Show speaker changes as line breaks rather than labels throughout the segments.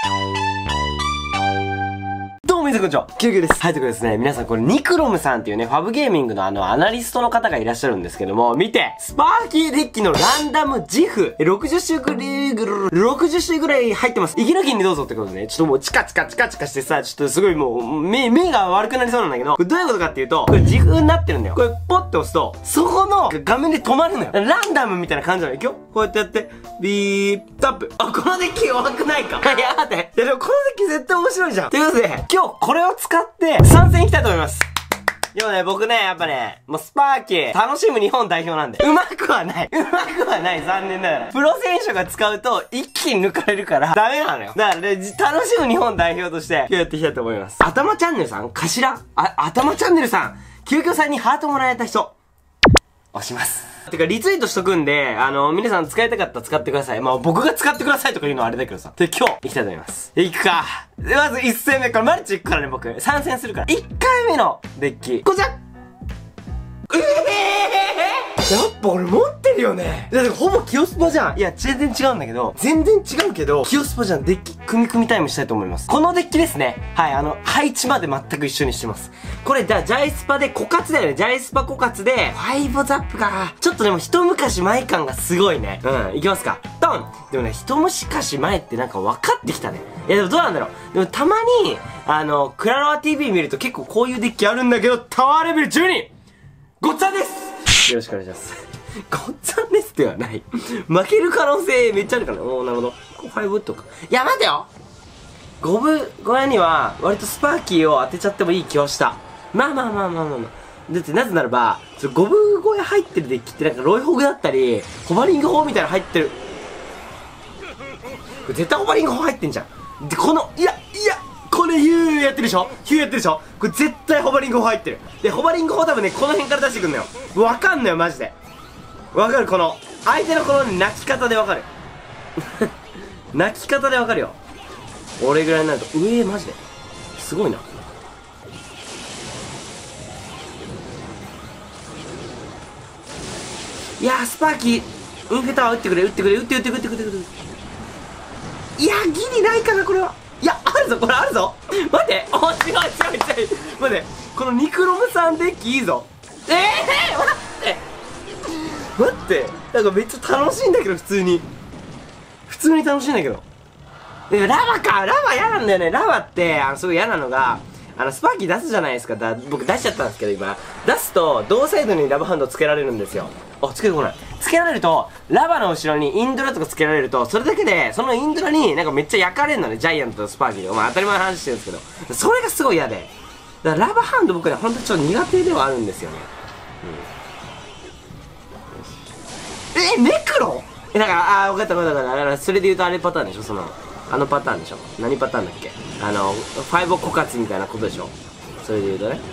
どうも皆さんこんにちは、キュウキュウです。はい、ということでですね、皆さんこれニクロムさんっていうね、ファブゲーミングのアナリストの方がいらっしゃるんですけども、見てスパーキーデッキのランダムジフ、60種ぐらい入ってます。息抜きにどうぞってことでね、ちょっともうチカチカしてさ、ちょっとすごいもう、目が悪くなりそうなんだけど、これどういうことかっていうと、これジフになってるんだよ。これポッて押すと、そこの画面で止まるのよ。ランダムみたいな感じなのよ。いくよ。こうやってやって、ビータップ。あ、このデッキ弱くないか。いや、待って。いや、でもこのデッキ絶対面白いじゃん。ということで、今日これを使って参戦いきたいと思います。でもね、僕ね、やっぱね、もうスパーキー、楽しむ日本代表なんで、うまくはない、残念ながら。プロ選手が使うと、一気に抜かれるから、ダメなのよ。だからね、楽しむ日本代表として、今日やっていきたいと思います。頭チャンネルさん頭チャンネルさん究極さんにハートもらえた人、押します。てか、リツイートしとくんで、皆さん使いたかったら使ってください。まあ、僕が使ってくださいとか言うのはあれだけどさ。で、今日、行きたいと思います。行くか。で、まず1戦目、これマルチ行くからね、僕。参戦するから。1回目のデッキ。こちらやっぱ俺持ってるよね。だってほぼキヨスパじゃん。いや、全然違うんだけど、キヨスパじゃん。デッキ組みタイムしたいと思います。このデッキですね。はい、配置まで全く一緒にしてます。これ、ジャイスパで枯渇だよね。ジャイスパ枯渇で、5ザップか。ちょっとでも一昔前感がすごいね。うん、いきますか。ドン。でもね、一昔前ってなんか分かってきたね。いや、でもどうなんだろう。でもたまに、クラロワ TV 見ると結構こういうデッキあるんだけど、タワーレベル12、ごっつぁんです。よろしくお願いします。ごっつぁんですではない。負ける可能性めっちゃあるからね。おー、なるほど。5とか。いや、待てよ、5分小屋には割とスパーキーを当てちゃってもいい気はした。まあ。だってなぜならば、5分小屋入ってるデッキってなんかロイホグだったり、ホバリング砲みたいなの入ってる。これ絶対ホバリング砲入ってんじゃん。で、この、いや、これヒューやってるでしょ。これ絶対ホバリング砲入ってる。で、ホバリング砲多分ね、この辺から出してくんのよ。わかんのよ、マジで。わかる、この、相手のこの泣き方でわかる。泣き方でわかるよ。俺ぐらいになると、マジで。すごいな。いやー、スパーキー、インフェタワー打ってくれ。いやー、ギリないかな、これは。いや、あるぞ、これあるぞ。待って、違う。待って、このニクロムさんデッキいいぞ。待って、なんかめっちゃ楽しいんだけど、普通に楽しいんだけど。で、ラバ嫌なんだよね。ラバって、すごい嫌なのが、スパーキー出すじゃないですか。僕出しちゃったんですけど、今。出すと、同サイドにラバハンドつけられるんですよ。あ、つけてこない。つけられると、ラバの後ろにインドラとかつけられると、それだけで、そのインドラになんかめっちゃ焼かれるのね。ジャイアントとスパーキーで。まあ当たり前の話してるんですけど。それがすごい嫌で。だからラバハンド僕ね、ほんとちょっと苦手ではあるんですよね。ネクロだから、分かった。それで言うとあれパターンでしょ、パターンでしょ。何パターンだっけ、5枯渇みたいなことでしょ。それで言うとね。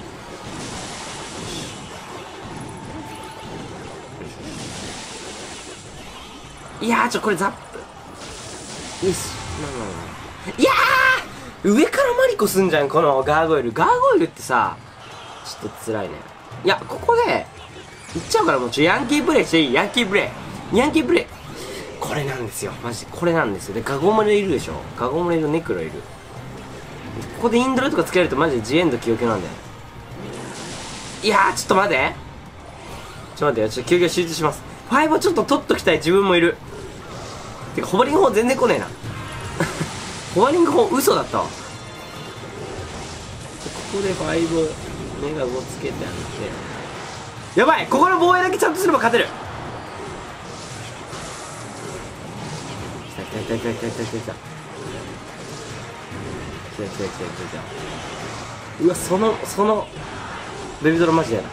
いやー、これザップ。よし。いやー、上からマリコすんじゃん、このガーゴイルってさ、ちょっと辛いね。いや、ここで、いっちゃうからもうヤンキープレイしていい？ヤンキープレイ。これなんですよ。マジでこれなんですよ。で、ガゴモレいるでしょ。ガゴモレいる、ネクロいる。ここでインドラとかつけられるとマジでジエンド気をけなんだよ。いやー、ちょっと待ってよ。ちょっと休憩集中します。5をちょっと取っときたい自分もいる。てか、ホバリング砲全然来ねえな。ホバリング砲嘘だったわ。ここで5をメガ5つけてあげて。やばい、ここの防衛だけちゃんとすれば勝てる。来た。うわ、そのベビドラマジでやだ。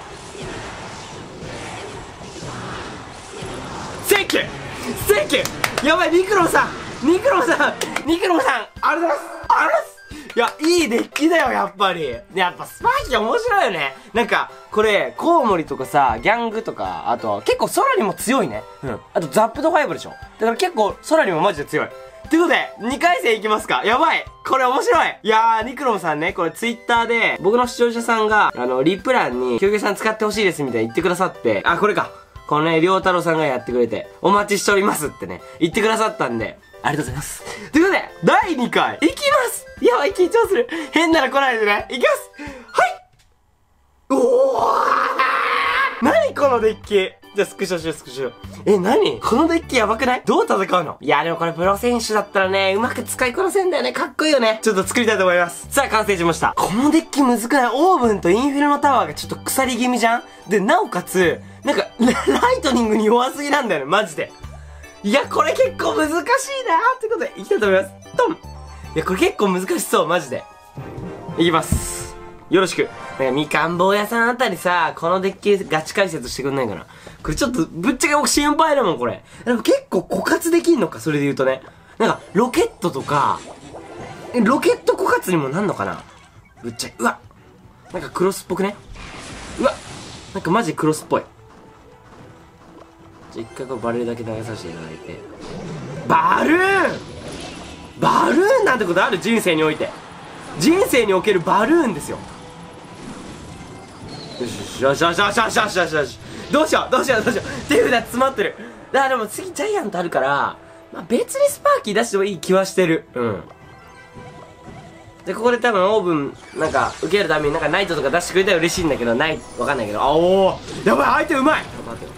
センキュー。やばい、ニクロムさん、ありがとうございます。いや、いいデッキだよ、やっぱり。やっぱスパーキー面白いよね。なんか、これ、コウモリとかさ、ギャングとか、あと、結構ソラリも強いね。あと、ザップド5でしょ。だから結構、ソラリもマジで強い。ということで、2回戦いきますか。やばい、これ面白い。いやー、ニクロムさんね、これツイッターで、僕の視聴者さんが、リプランに、キョウキョウさん使ってほしいですみたいに言ってくださって、これか。このね、りょうたろうさんがやってくれて、お待ちしておりますってね、言ってくださったんで、 ありがとうございます。ということで、第2回、いきますやばい、緊張する。変なの来ないでね。いきますはい。おー何このデッキ。じゃあスクショしよう、スクショ。何このデッキやばくない？どう戦うの？いや、でもこれプロ選手だったらね、うまく使いこなせんだよね。かっこいいよね。ちょっと作りたいと思います。さあ、完成しました。このデッキむずくない？オーブンとインフィルノタワーがちょっと腐り気味じゃん？で、なおかつ、なんか、ライトニングに弱すぎなんだよね、マジで。いや、これ結構難しいなーってことで、いきたいと思います。トン！いや、これ結構難しそう、マジで。いきます。よろしく。なんか、みかん坊屋さんあたりさ、このデッキガチ解説してくんないかな。これちょっと、ぶっちゃけ僕心配だもん、これ。でも結構枯渇できんのか、それで言うとね。なんか、ロケットとか、ロケット枯渇にもなんのかな？ぶっちゃけ、うわなんかクロスっぽくね？うわなんかマジクロスっぽい。じゃ、一回これバルーンだけ投げさせていただいて。バルーンなんてことある？人生において。人生におけるバルーンですよ。よしよしよしよしよしよしよしよし。どうしようどうしようどうしよう。手札詰まってる。でも次ジャイアントあるから、まあ、別にスパーキー出してもいい気はしてる。うん。で、ここで多分オーブン、なんか、受けるためになんかナイトとか出してくれたら嬉しいんだけど、わかんないけど。おーやばい相手うまい。待ってよ。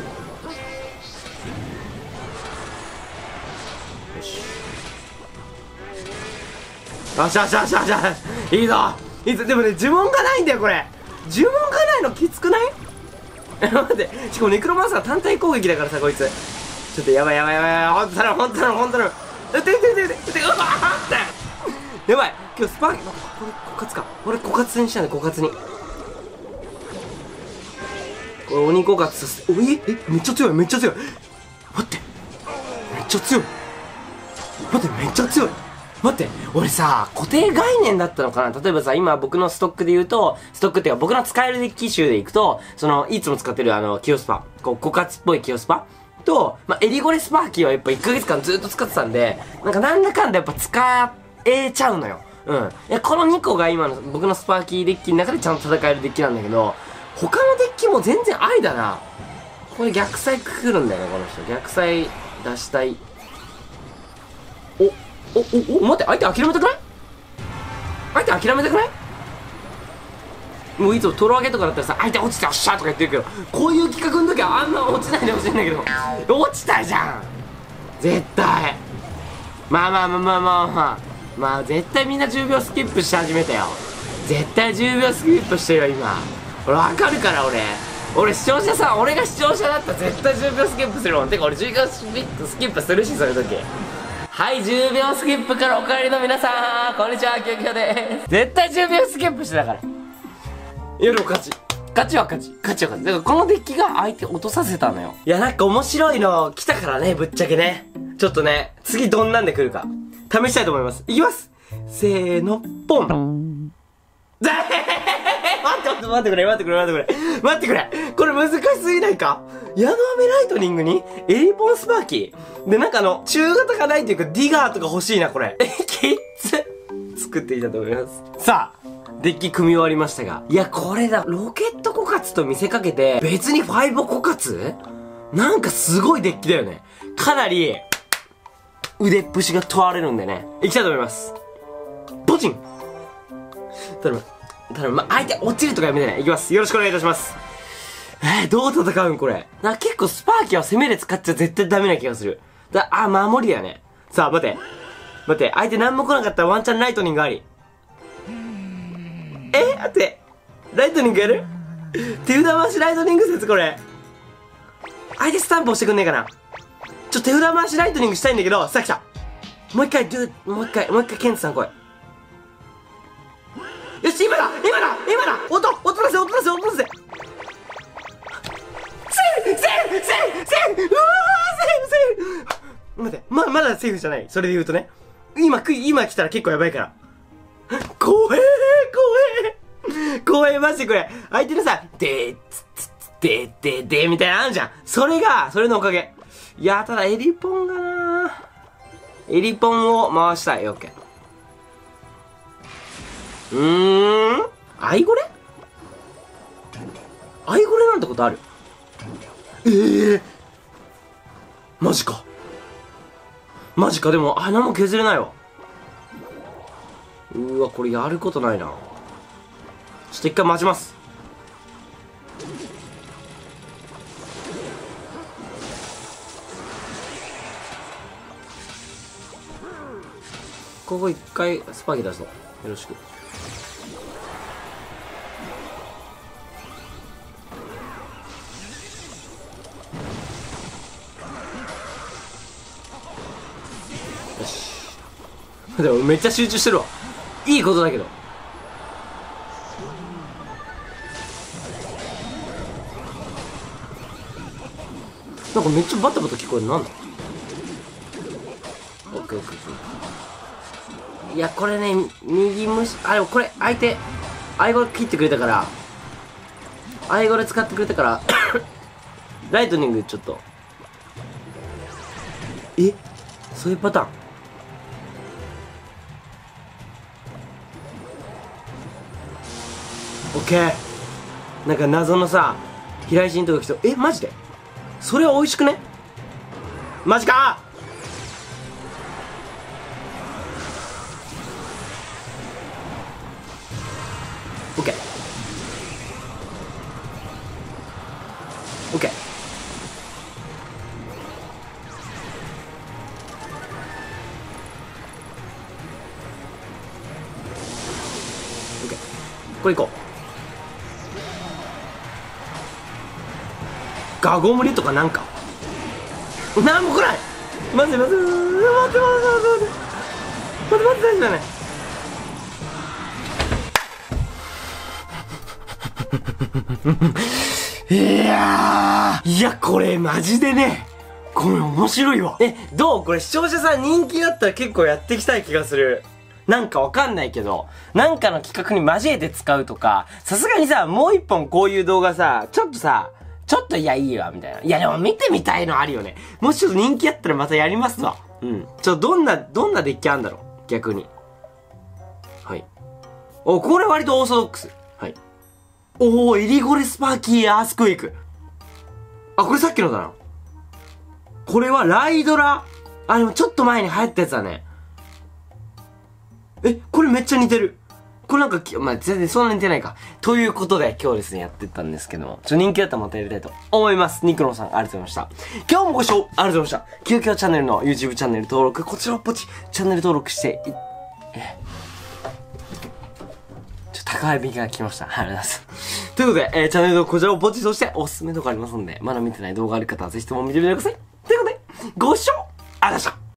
よし。よしよしよしよしよし。いいぞいいぞ。でもね、呪文がないんだよ、これ。呪文がないのきつくない？待って。しかもネクロマンサー単体攻撃だからさ、こいつ。ちょっとやばいやばいやばいやばい。ほんと頼むほんと頼むほんと頼む。うわーってやばい今日スパーキー、これ枯渇か。これ枯渇にしたんだ、枯渇に。これ鬼枯渇させて、めっちゃ強い、めっちゃ強い。待って。めっちゃ強い。待って、めっちゃ強い。待って、俺さ、固定概念だったのかな？例えばさ、今僕のストックで言うと、ストックっていうか僕の使えるデッキ集でいくと、いつも使ってるキヨスパ、枯渇っぽいキヨスパと、エリゴレスパーキーはやっぱ1ヶ月間ずっと使ってたんで、なんだかんだやっぱ使えちゃうのよ。うん。いや、この2個が今の僕のスパーキーデッキの中でちゃんと戦えるデッキなんだけど、他のデッキも全然ありだな。これ逆サイくくるんだよね、この人。逆サイ出したい。待って、相手諦めたくない？相手諦めたくない？もういつもトロ上げとかだったらさ、相手落ちてよっしゃーとか言ってるけど、こういう企画の時はあんま落ちないでほしいんだけど、落ちたじゃん絶対。まあ絶対みんな10秒スキップし始めたよ。絶対10秒スキップしてるよ今。俺わかるから俺視聴者さ、俺が視聴者だったら絶対10秒スキップするもん。てか俺10秒スキップするし、そういう時。はい、10秒スキップからお帰りの皆さん、こんにちは、キヨキヨです。絶対10秒スキップしてたから。いやでも勝ちは勝ち。だからこのデッキが相手落とさせたのよ。いやなんか面白いの来たからね、ぶっちゃけね。ちょっとね、次どんなんで来るか。試したいと思います。いきます。せーの、ポン。待ってくれ。これ難しすぎないか？ヤノアメライトニングにエリポンスパーキー。で、なんか中型がないというかディガーとか欲しいな、これ。きっつ。作っていたと思います。さあ、デッキ組み終わりましたが。いや、これだ。ロケット枯渇と見せかけて、別にファイボ枯渇？なんかすごいデッキだよね。かなり、腕っぷしが問われるんでね。いきたいと思います。ポチン！頼む。相手落ちるとかやめてね。いきます。よろしくお願いいたします。どう戦うんこれ。結構スパーキーは攻めで使っちゃ絶対ダメな気がする。守りだよね。さあ、待って。相手何も来なかったらワンチャンライトニングあり。待って。ライトニングやる？手札回しライトニング説これ。相手スタンプ押してくんねえかな。手札回しライトニングしたいんだけど、さあ来た。もう一回、ケンツさん来い。よし、今だ音出せセーフうわーセーフ待って、まだセーフじゃない。それで言うとね。今来たら結構やばいから。怖えマジでこれ。相手のさ、でみたいなのあるじゃん。それのおかげ。いや、ただエリポンがなエリポンを回したい。オッケー。アイゴレなんてことある？マジか。 マジか、でも、何も削れないわ。うわ、これやることないな。ちょっと一回待ちます。ここ一回スパゲ出そう。よろしく。よし。でもめっちゃ集中してるわ。いいことだけど。なんかめっちゃバタバタ聞こえる。なんだ。オッケーオッケー。いや、これね、右無視、でもこれ、相手、アイゴレ切ってくれたから、アイゴレ使ってくれたから、ライトニングちょっと。そういうパターン。オッケー。なんか謎のさ、平石のとこ来そう。マジでそれは美味しくね？マジかオッケー。オッケー。オッケー。これいこう。ガゴムリとかなんか。なんも来ない。待って待って待って待って待って待って待って待って大丈夫だね。いや、これマジでね、これ面白いわ。どう？これ視聴者さん人気だったら結構やっていきたい気がする。なんかわかんないけど、なんかの企画に交えて使うとか、さすがにさ、もう一本こういう動画さ、ちょっといやいいわ、みたいな。いやでも見てみたいのあるよね。もしちょっと人気あったらまたやりますわ。どんなデッキあんだろう逆に。はい。これ割とオーソドックス。はい。エリゴレスパーキーアースクエイク。これさっきのだな。これはライドラ。でもちょっと前に流行ったやつだね。これめっちゃ似てる。これなんか、全然そんな似てないか。ということで、今日ですね、やってったんですけども、人気だったらまたやりたいと思います。ニクロンさん、ありがとうございました。今日もご視聴ありがとうございました。究極チャンネルの YouTube チャンネル登録、こちらをポチ、チャンネル登録して、高い便が来ました。ありがとうございます。ということで、チャンネルのこちらをポチ、そしておすすめとかありますので、まだ見てない動画ある方はぜひとも見てみてください。ということで、ご視聴ありがとうございました。